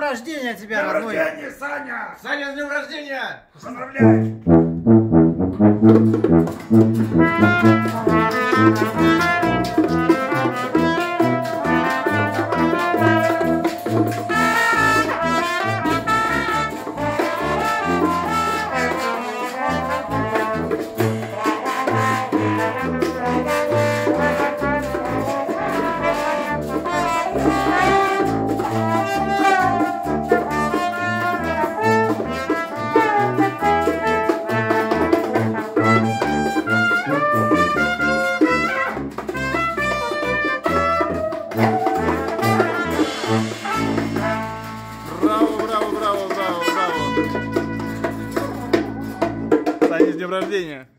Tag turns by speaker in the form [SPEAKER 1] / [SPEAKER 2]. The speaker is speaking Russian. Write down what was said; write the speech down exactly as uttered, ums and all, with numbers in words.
[SPEAKER 1] рождения тебя,
[SPEAKER 2] Днем
[SPEAKER 1] родной!
[SPEAKER 2] рождения, Саня!
[SPEAKER 3] Саня, с днем рождения!
[SPEAKER 2] Поздравляю!
[SPEAKER 3] Браво, браво, браво, браво, браво! Саня, с днем рождения!